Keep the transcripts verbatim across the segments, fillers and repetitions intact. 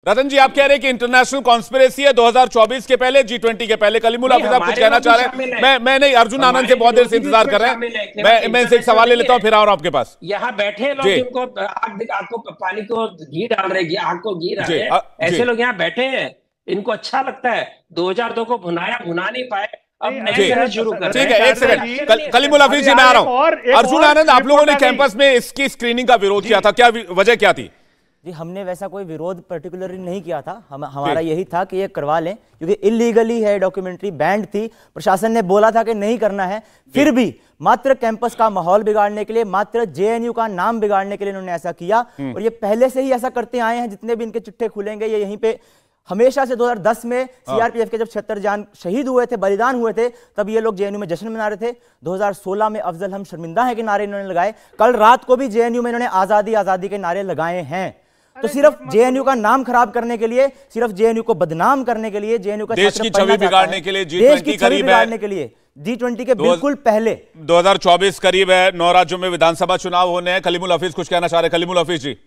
रतन जी, आप कह रहे हैं कि इंटरनेशनल कॉन्स्पिरेसी है दो हज़ार चौबीस के पहले, जी ट्वेंटी के पहले। कलीमुल हाफिज आप कुछ कहना चाह रहे हैं? मैं मैं नहीं, अर्जुन आनंद से बहुत देर से इंतजार कर रहे हैं। मैं मैं इनसे एक सवाल ले लेता हूं, फिर और आपके पास। यहाँ बैठे लोग जिनको आग आग को पानी को घी डाल रहे, आग को घी डाल रहे, ऐसे लोग यहाँ बैठे हैं, इनको अच्छा लगता है। दो हज़ार दो को भुनाया, भुना नहीं पाए, अब नए शुरू कर रहे हैं। ठीक है, एक सेकंड, कलीमुल हाफिज जी मैं आ रहा हूं। अर्जुन आनंद, आप लोगों ने कैंपस में इसकी स्क्रीनिंग का विरोध किया था, क्या वजह क्या थी? जी, हमने वैसा कोई विरोध पर्टिकुलरली नहीं किया था। हम हमारा यही था कि ये करवा लें, क्योंकि इलीगली है, डॉक्यूमेंट्री बैंड थी, प्रशासन ने बोला था कि नहीं करना है, फिर भी मात्र कैंपस का माहौल बिगाड़ने के लिए, मात्र जेएनयू का नाम बिगाड़ने के लिए इन्होंने ऐसा किया। और ये पहले से ही ऐसा करते आए हैं। जितने भी इनके चिट्ठे खुलेंगे ये यहीं पे हमेशा से दो हज़ार दस में सीआरपीएफ के जब छिहत्तर जान शहीद हुए थे, बलिदान हुए थे, तब ये लोग जेएनयू में जश्न मना रहे थे। दो हज़ार सोलह में अफजल हम शर्मिंदा है के नारे इन्होंने लगाए। कल रात को भी जेएनयू में इन्होंने आजादी आजादी के नारे लगाए हैं। तो सिर्फ जेएनयू का नाम खराब करने के लिए, सिर्फ जेएनयू को बदनाम करने के लिए, जेएनयू का देश की छवि बिगाड़ने के लिए, जी देश की छवि बिगाड़ने के लिए, जी ट्वेंटी के बिल्कुल पहले। दो हज़ार चौबीस करीब है, नौ राज्यों में विधानसभा चुनाव होने हैं। कलीमुल हाफिज कुछ कहना चाह रहे हैं? कलीमुल हाफिज जी।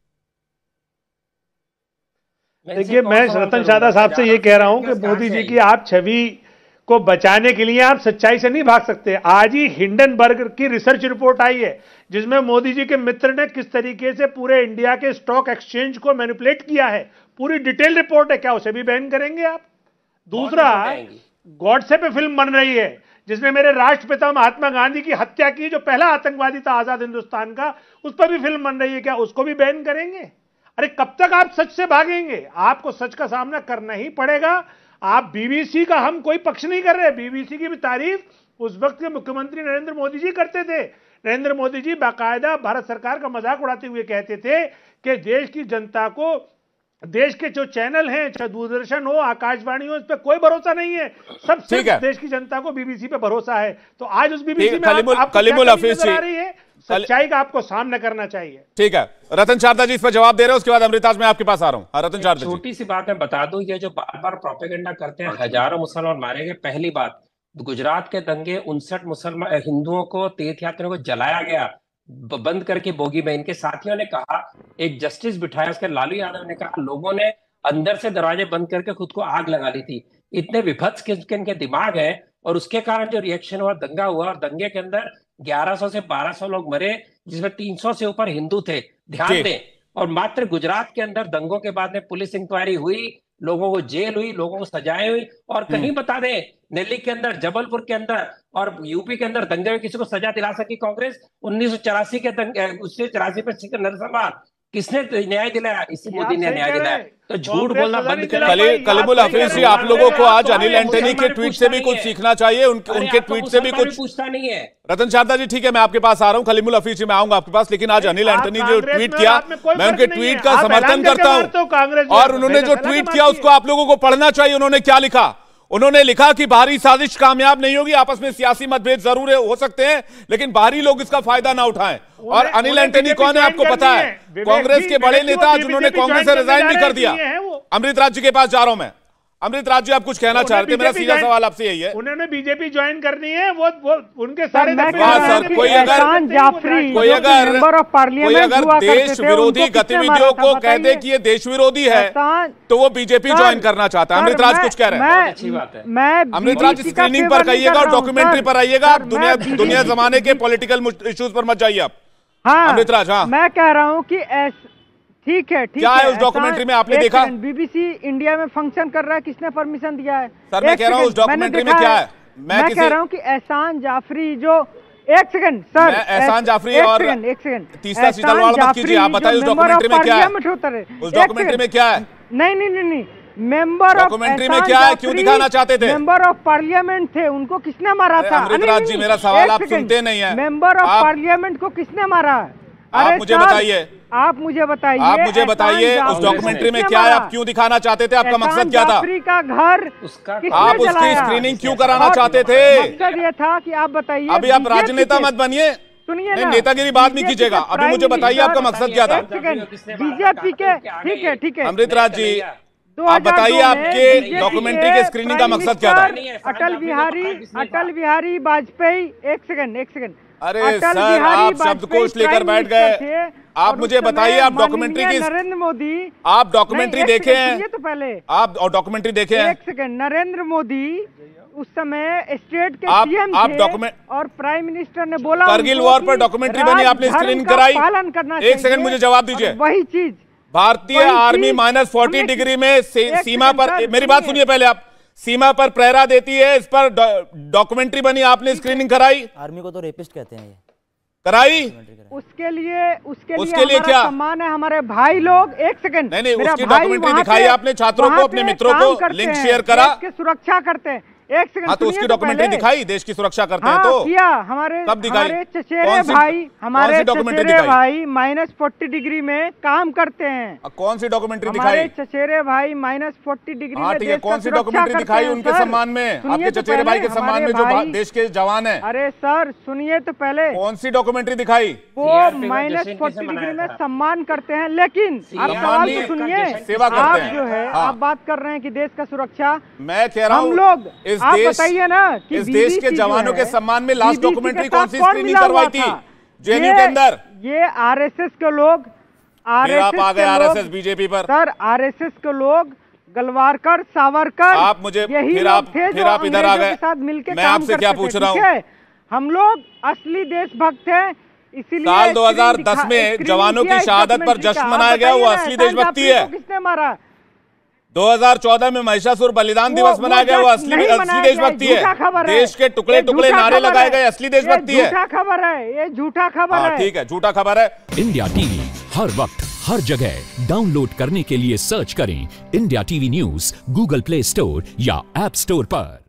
देखिए, मैं रतन शादा साहब से ये कह रहा हूं कि मोदी जी की आप छवि को बचाने के लिए आप सच्चाई से नहीं भाग सकते। आज ही हिंडनबर्ग की रिसर्च रिपोर्ट आई है जिसमें मोदी जी के मित्र ने किस तरीके से पूरे इंडिया के स्टॉक एक्सचेंज को मैनिपुलेट किया है, पूरी डिटेल रिपोर्ट है। क्या उसे भी बैन करेंगे आप? दूसरा, गॉडसे पे फिल्म बन रही है जिसने मेरे राष्ट्रपिता महात्मा गांधी की हत्या की, जो पहला आतंकवादी था आजाद हिंदुस्तान का, उस पर भी फिल्म बन रही है। क्या उसको भी बैन करेंगे? अरे कब तक आप सच से भागेंगे? आपको सच का सामना करना ही पड़ेगा। आप बीबीसी का हम कोई पक्ष नहीं कर रहे, बीबीसी की भी तारीफ उस वक्त के मुख्यमंत्री नरेंद्र मोदी जी करते थे। नरेंद्र मोदी जी बाकायदा भारत सरकार का मजाक उड़ाते हुए कहते थे कि देश की जनता को, देश के जो चैनल हैं, चाहे दूरदर्शन हो, आकाशवाणी हो, इस पर कोई भरोसा नहीं है, सब सिर्फ देश की जनता को बीबीसी पे भरोसा है। तो आज उस बीबीसी में आप, आप कलीमुल हाफिज आ रही है, सच्चाई का आपको सामना करना चाहिए। ठीक है, रतन शारदा जी इस पर जवाब दे रहे हैं, उसके बाद अमृताज मैं आपके पास आ रहा हूं। रतन शारदा जी, छोटी सी बात मैं बता दूं, ये जो बार बार प्रोपेगेंडा करते हैं हजारों मुसलमान मारे गए। पहली बात, गुजरात के दंगे उनसठ मुसलमान हिंदुओं को, तीर्थ यात्रियों को जलाया गया बंद करके बोगी में। इनके साथियों ने कहा, एक जस्टिस बिठाया, उसके लालू यादव ने कहा लोगों ने अंदर से दरवाजे बंद करके खुद को आग लगा ली थी। इतने विभत्स किसके इनके दिमाग है, और उसके कारण जो रिएक्शन हुआ, दंगा हुआ, और दंगे के अंदर ग्यारह सौ से बारह सौ लोग मरे, जिसमें तीन सौ से ऊपर हिंदू थे। ध्यान दें, और मात्र गुजरात के अंदर दंगों के बाद में पुलिस इंक्वायरी हुई, लोगों को जेल हुई, लोगों को सजाएं हुई। और कहीं बता दें, दिल्ली के अंदर, जबलपुर के अंदर और यूपी के अंदर दंगे में किसी को सजा दिला सकी कांग्रेस? उन्नीस सौ चौरासी के दंगे, उससे चौरासी पे नरसंहार किसने न्याय दिलाया? इसी मोदी ने न्याय दिलाया। तो झूठ बोलना बंद करें। कलीमुल हाफिज जी, आप लोगों को आज अनिल एंटनी के ट्वीट से भी कुछ सीखना चाहिए, उनके उनके ट्वीट से भी कुछ पूछता नहीं है। रतन शारदा जी, ठीक है, मैं आपके पास आ रहा हूं। कलीमुल हाफिज जी, मैं आऊंगा आपके पास, लेकिन आज अनिल एंटनी जो ट्वीट किया, मैं उनके ट्वीट का समर्थन करता हूं, और उन्होंने जो ट्वीट किया उसको आप लोगों को पढ़ना चाहिए। उन्होंने क्या लिखा? उन्होंने लिखा कि बाहरी साजिश कामयाब नहीं होगी, आपस में सियासी मतभेद जरूर हो सकते हैं, लेकिन बाहरी लोग इसका फायदा ना उठाएं। और अनिल एंटनी कौन है आपको पता है? कांग्रेस के बड़े नेता जिन्होंने कांग्रेस से रिजाइन भी कर दिया। अमृतराज जी के पास जा रहा हूं मैं। अमृतराज जी, आप कुछ कहना चाह रहे थे? मेरा सीधा सवाल आपसे यही है। उन्होंने बीजेपी ज्वाइन करनी है, वो वो उनके सारे सर, कोई अगर कोई अगर कोई अगर देश विरोधी गतिविधियों को कह दे कि ये देश विरोधी है, तो वो बीजेपी ज्वाइन करना चाहता है। अमृतराज कुछ कह रहे हैं? अच्छी बात है। अमृतराज, स्क्रीनिंग पर कहिएगा और डॉक्यूमेंट्री पर आइएगा। आप दुनिया दुनिया जमाने के पॉलिटिकल इश्यूज पर मत जाइए आप। अमृतराज, हाँ, मैं कह रहा हूँ कि ठीक है, ठीक क्या है उस डॉक्यूमेंट्री में? आपने देखा? बीबीसी इंडिया में फंक्शन कर रहा है, किसने परमिशन दिया है? सर, मैं कह रहा हूँ उस डॉक्यूमेंट्री में क्या है? मैं कह रहा हूँ कि एहसान जाफरी जो, एक सेकंड सर, एहसान जाफरी और एक सेकंड तीसरा सीतालवाड़ मत कीजिए, आप बताइए उस डॉक्यूमेंट्री में क्या है? उस डॉक्यूमेंट्री में क्या है? नहीं नहीं नहीं नहीं मेंबर ऑफ डॉक्यूमेंट्री में क्या है? क्यों दिखाना चाहते थे? मेंबर ऑफ पार्लियामेंट थे, उनको किसने मारा था? अमृतराज जी, मेरा सवाल आप सुनते नहीं है। मेंबर ऑफ पार्लियामेंट को किसने मारा है? आप मुझे बताइए, आप मुझे बताइए आप मुझे बताइए उस डॉक्यूमेंट्री में क्या है? आप क्यों दिखाना चाहते थे? आपका मकसद क्या था? का घर उसका आप उसकी स्क्रीनिंग क्यों कराना चाहते थे? मकसद ये था कि आप बताइए। अभी आप राजनेता मत बनिए, सुनिए ना, नेतागिरी बाद में कीजिएगा। अभी मुझे बताइए आपका मकसद क्या था? बीजेपी के, ठीक है ठीक है अमृतराज जी, आप बताइए आपके डॉक्यूमेंट्री के स्क्रीनिंग का मकसद क्या था? अटल बिहारी अटल बिहारी वाजपेयी, एक सेकंड एक सेकंड अरे सर, आप शब्दकोश लेकर बैठ गए। आप मुझे बताइए, आप डॉक्यूमेंट्री की नरेंद्र मोदी, आप डॉक्यूमेंट्री देखे हैं? ये तो पहले आप और डॉक्यूमेंट्री देखे हैं? एक सेकंड, नरेंद्र मोदी उस समय स्टेट के आप, सीएम आप थे डॉक्यूमेंट और प्राइम मिनिस्टर ने बोला करगिल वॉर पर डॉक्यूमेंट्री बनी, आपने स्क्रीनिंग कराई? पालन करना एक सेकंड मुझे जवाब दीजिए। वही चीज भारतीय आर्मी माइनस फोर्टी डिग्री में सीमा पर, मेरी बात सुनिए पहले आप, सीमा पर पहरा देती है, इस पर डॉक्यूमेंट्री बनी, आपने स्क्रीनिंग कराई? आर्मी को तो रेपिस्ट कहते हैं, ये उसके कराई? लिए उसके लिए, उसके लिए हमारा क्या सम्मान है, हमारे भाई लोग। एक सेकंड, नहीं नहीं, उसकी डॉक्यूमेंट्री दिखाई आपने छात्रों को, अपने मित्रों को, लिंक शेयर करा? देश की सुरक्षा करते हैं। एक सेकंड, हाँ, तो उसकी डॉक्यूमेंट्री दिखाई, देश की सुरक्षा करते हैं तो किया। हमारे कब दिखाई? हमारे चचेरे भाई, हमारे चचेरे भाई माइनस फोर्टी डिग्री में काम करते हैं। कौन सी डॉक्यूमेंट्री दिखाई? हमारे चचेरे भाई माइनस फोर्टी डिग्री में ठीक है, कौन सी डॉक्यूमेंट्री दिखाई उनके सम्मान में, आपके चचेरे भाई के सम्मान में जो देश के जवान हैं? अरे सर सुनिए तो पहले, कौन सी डॉक्यूमेंट्री दिखाई? वो माइनस फोर्टी डिग्री में सम्मान करते हैं, लेकिन आप सवाल तो सुनिए, सेवा करते हैं। आप जो है आप बात कर रहे हैं कि देश का सुरक्षा, मैं कह रहा हूँ हम लोग, आप बताइए ना, इस देश के जवानों के सम्मान में लास्ट डॉक्यूमेंट्री कौन सी स्क्रीनिंग करवाई थी जेएनयू के अंदर? ये आरएसएस के लोग, आरएसएस आप आ गए आरएसएस बीजेपी पर। सर आरएसएस के लोग, गलवारकर, सावरकर, आप मुझे फिर आप फिर आप इधर आ गए। साथ मिलकर मैं आपसे क्या पूछ रहा हूँ? हम लोग असली देशभक्त हैं, इसीलिए साल दो हज़ार दस में जवानों की शहादत पर जश्न मनाया गया, वो असली देशभक्ति है। किसने मारा? दो हज़ार चौदह में महिषासुर बलिदान दिवस मनाया गया, वो असली असली देशभक्ति है। देश के टुकड़े टुकड़े नारे लगाए गए, असली देशभक्ति है। झूठा खबर है, ये झूठा खबर है। ठीक है, झूठा खबर है। इंडिया टीवी हर वक्त हर जगह डाउनलोड करने के लिए सर्च करें India TV news Google Play Store या ऐप स्टोर पर।